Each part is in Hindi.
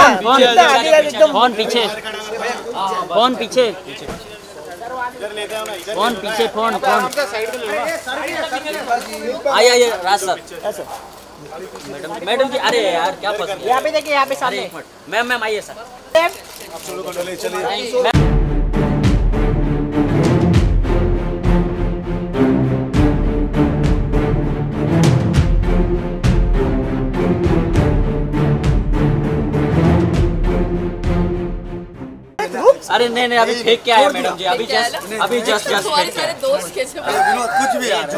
फोन पीछे, फोन पीछे, फोन पीछे, फोन फोन। आइए राज सर। मैडम जी, अरे यार क्या फंस गया। यहाँ पे देखिए, यहाँ पे सामने। मैम आइए सर। अरे नहीं अभी फेंक के आया मैडम जी, अभी जस्ट सारे दोस्त कैसे कुछ भी यार।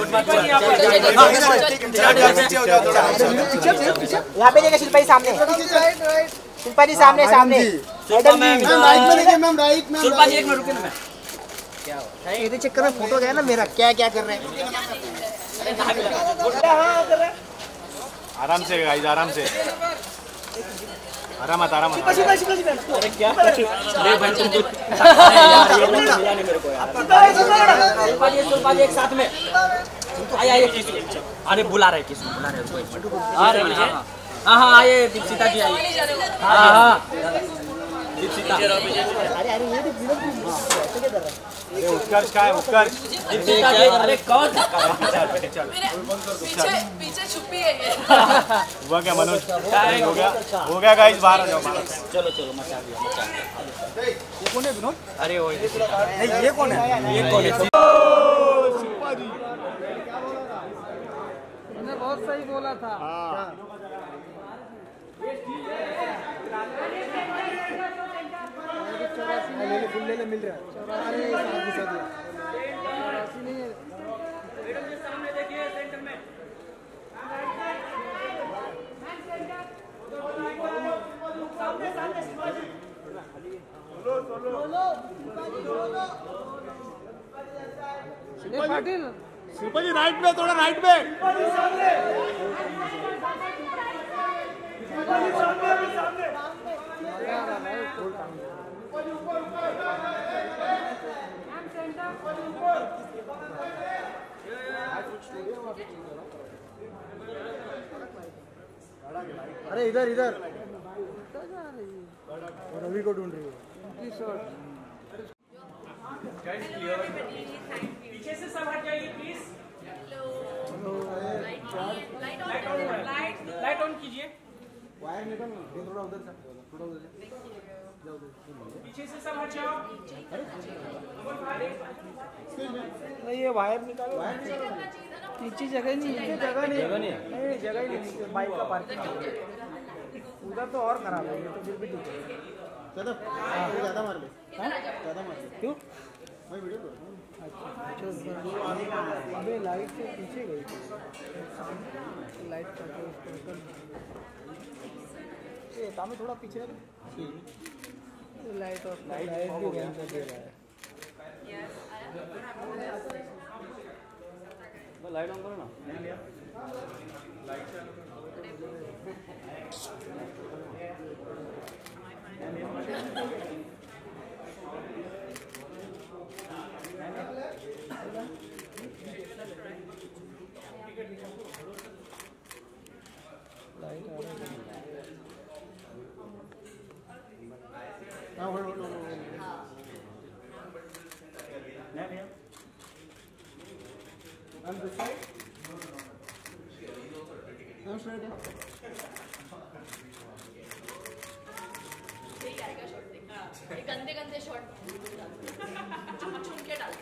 यहाँ पे देखिए शिल्पा जी सामने, शिल्पा जी सामने सामने। Shilpa ma'am right ma'am. Shilpa ji एक मिनट रुकिए ना। क्या हुआ? ये चक्कर में फोटो गया ना मेरा। क्या कर रहे हैं? आराम से गाइस, आराम से, आराम। अरे क्या ले भाई तुम कुछ यार, ये मेरे को यार। शिल्पा जी एक साथ में आइए। अरे बुला रहे किसको, बुला रहे। अरे हाँ आइए, दीक्षिता जी आइए। हाँ दीक्षिता। अरे उत्कर्ष का है, उत्कर्ष। अरे कौन? पीछे छुपी है ये। हुआ क्या मनोज? हो गया गाइस, बाहर आ जाओ। चलो मचा दिया। ये कौन है विनोद? अरे वो नहीं, ये कौन है? ये कौन है? शिल्पा जी मैंने बहुत सही बोला था। ले मिल रहा है। शिल्पा जी राइट में, थोड़ा राइट में। अरे इधर रवि को ढूंढ रही है। पीछे से सब हट जाइए प्लीज। लाइट ऑन कीजिए। वायर निकल थोड़ा उधर से, पीछे से सब हट जाओ। नहीं ये वायर निकालो। नीचे जगह नहीं है। जगह ही नहीं। बाइक का पार्किंग उधर तो और खराब है। ये तो फिर भी ठीक है। ज़्यादा मार ले। क्यों? मैं वीडियो कर रहा हूँ। अच्छा अबे लाइट से पीछे गई थी। लाइट का ये काम थोड़ा पीछे लाइट और लाइट भी बंद कर दे रहा है। लाइट ऑन करो ना। गंदे शॉट चुन के डाल।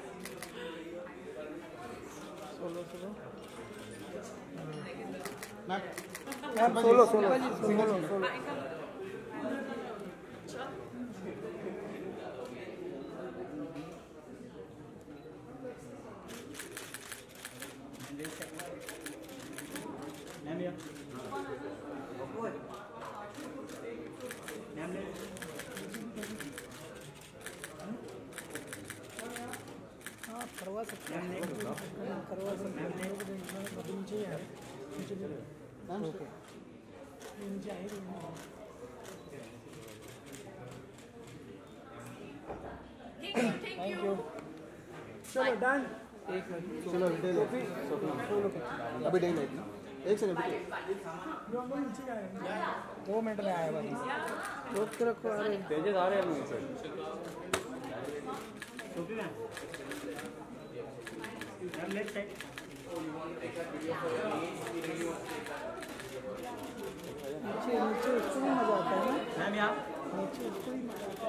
सोलो करवा सकते हैं। Thank you. चलो डन। एक मिनट, चलो अभी डे लाइट ना। एक सेकंड नीचे जाएंगे 2 मिनट में आए बस रोक के रखो। अरे पेजेस आ रहे हैं नीचे लेफ्ट साइड नीचे नीचे उसको भी मजा आता है ना मैम यहाँ नीचे उसको भी मजा आता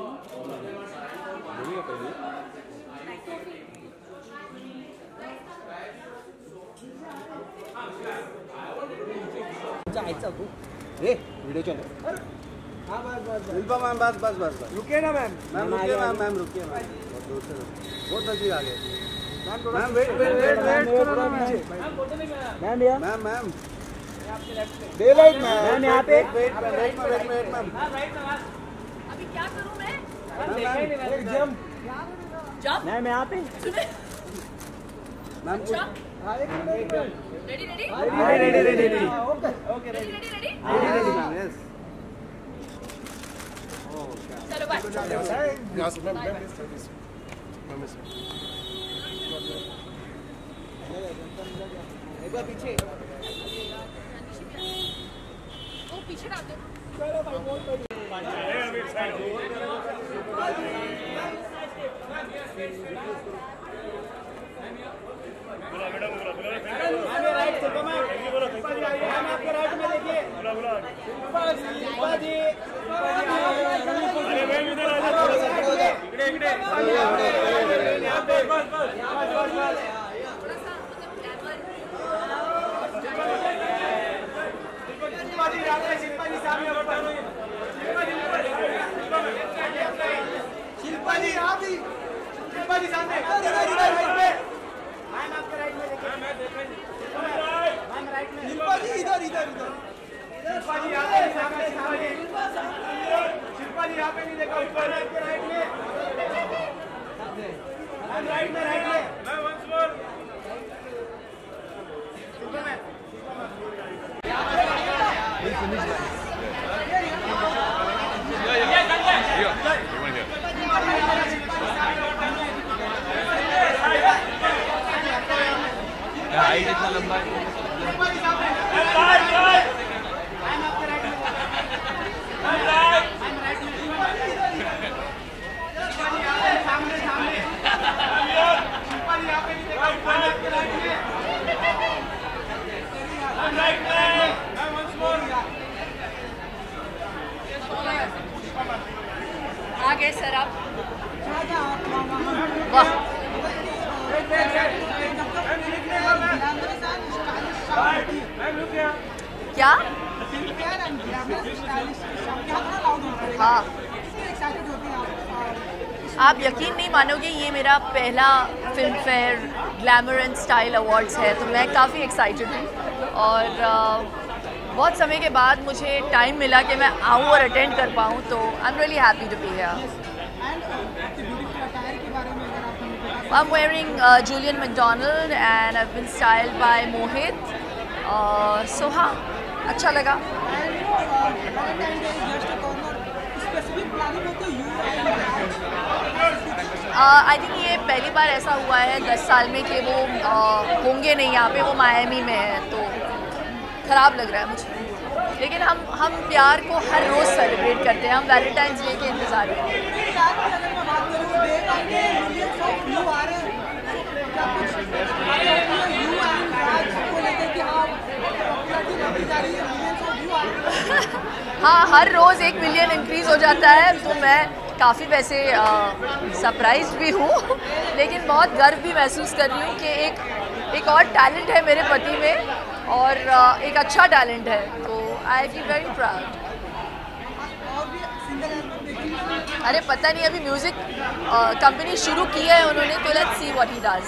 है तू वीडियो चल हाँ बस शिल्पा मैम बस बस बस बस रुके ना मैम रुकिए मैम रुकिए मैम बहुत नजदीक आ गए मैम वेट करो ना नीचे मैम यार मैम डे लाइट मैम यहाँ पे वेट मैम अभी क्या करूं मैं? एक जंप जंप? मैम यहाँ पे मैम हाँ एक minute ready ready ready okay ready ready ready ready ma'am yes चलो बाय एक बार पीछे वो पीछे डाल दो चलो भाई बोल आपके राइट में देखिए शिल्पा जी आप ही शिल्पा जी सामने मैम आपके राइट में देखिए मैम राइट में शिल्पा जी इधर शिल्पा जी यहाँ पे सामने शिल्पा जी यहाँ पे नहीं देखा ऊपर आपके राइट में मैम राइट में ma'am once more Shilpa ma'am height इतना लंबा है आ गए सर आप वाह क्या हाँ आप यकीन नहीं मानोगे ये मेरा पहला Filmfare glamour and style awards है तो मैं काफ़ी एक्साइटेड हूँ और बहुत समय के बाद मुझे टाइम मिला कि मैं आऊँ और अटेंड कर पाऊँ तो I am really happy to be here. I'm wearing Julian McDonald and I've been styled by Mohit. So हाँ अच्छा लगा। आई थिंक ये पहली बार ऐसा हुआ है 10 साल में कि वो होंगे नहीं यहाँ पे, वो मायामी में है तो ख़राब लग रहा है मुझे। लेकिन हम प्यार को हर रोज़ सेलिब्रेट करते हैं, हम वैलेंटाइंस डे के इंतज़ार में। हाँ हर रोज़ 1 मिलियन इंक्रीज़ हो जाता है तो मैं काफ़ी वैसे सरप्राइज भी हूँ लेकिन बहुत गर्व भी महसूस कर रही हूँ कि एक और टैलेंट है मेरे पति में और एक अच्छा टैलेंट है तो आई फील वेरी प्राउड। अरे पता नहीं अभी म्यूज़िक कंपनी शुरू की है उन्होंने तो let's see what he does.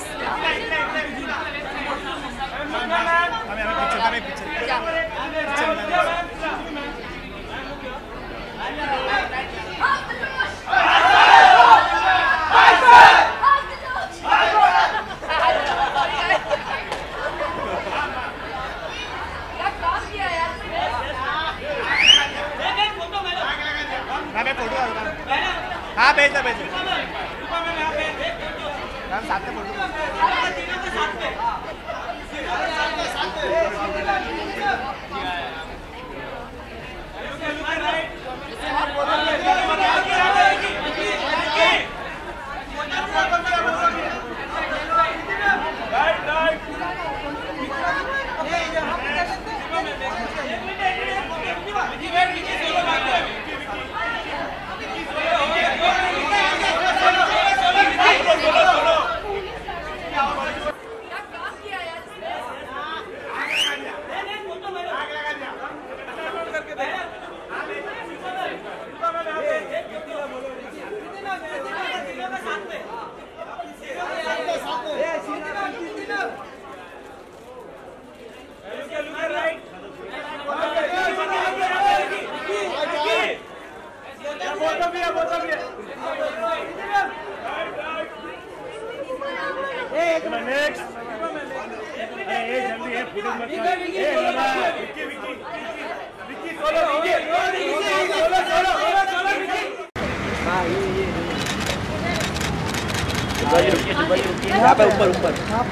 हाँ भेज दो मैम साथ में फोटो ऊपर ऊपर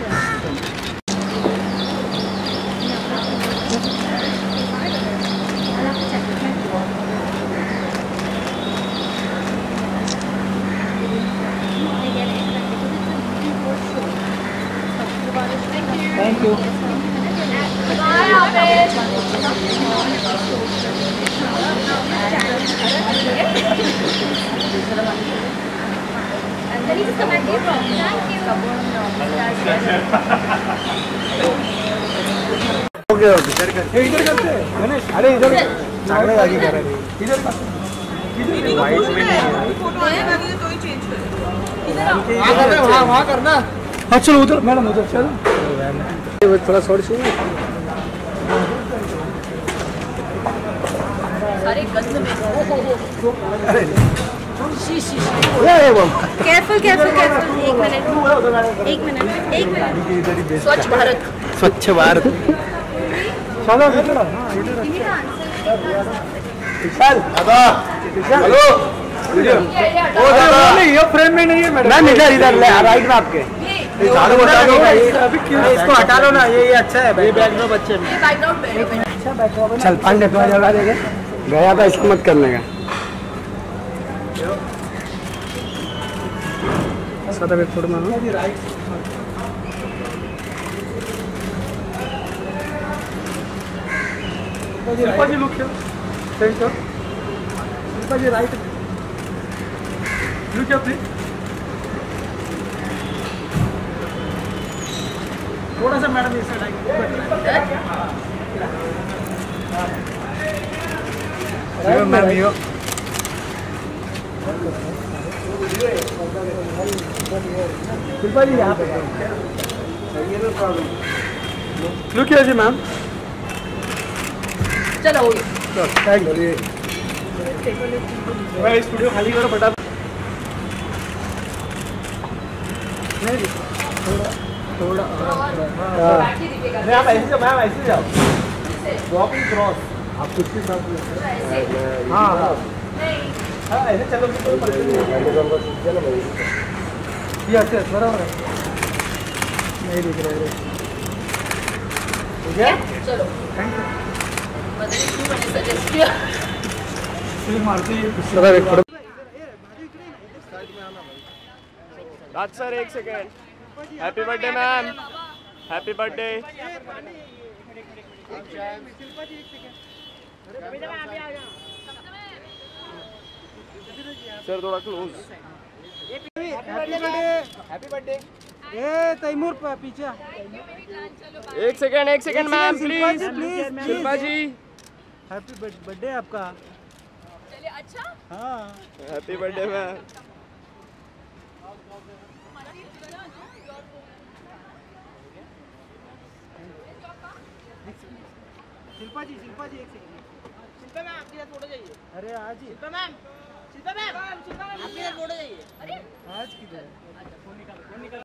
थैंक यू। इधर करते हैं गणेश। अरे इधर चांगले आगे कर रहे इधर वहाँ करना। हाँ चलो उधर मैडम उधर चलो थोड़ा शॉर्ट सुनिए। सारे गंद में केयरफुल केयरफुल केयरफुल। एक मिनट स्वच्छ भारत स्वच्छ भारत चलो हेलो ये फ्रेम में नहीं है मैडम। इधर इधर ले राइट में आपके झाड़ू हटा दो। अभी क्यों इसको हटा लो ना। ये अच्छा है ये बैकग्राउंड बच्चे में अच्छा बैकग्राउंड। चल पांडे तो जगह देंगे गया था इसको मत करने का। सदा एक फोटो मांगो। Shilpa ji look centre. Shilpa ji right look please. थोड़ा सा मैडम इस साइड आइए मैम। यो शिल्पा जी यहाँ पे लुक जी मैम। चलो हो गया। मैं स्टूडियो खाली करो फटा। थोड़ा मैम ऐसे जाओ। मैम ऐसे जाओ वॉकिंग क्रॉस। आप कुछ भी साथ हाँ हाँ ऐसे चलो। अच्छा बराबर है नहीं दिख रहा है। ठीक है चलो थैंक यू। सजेस्ट किया राज सर एक second. Happy birthday ma'am. Happy birthday. Sir थोड़ा क्लोज। Happy birthday. ए तैमूर पीछे। एक second ma'am please. Shilpa ji happy birthday आपका। चलिए अच्छा हाँ happy birthday ma'am. Shilpa ji एक सेकंड। शिल्पा मैम आपके साथ फोटो चाहिए। अरे आज ही शिल्पा मैम आपके साथ फोटो चाहिए। अरे आज किधर है?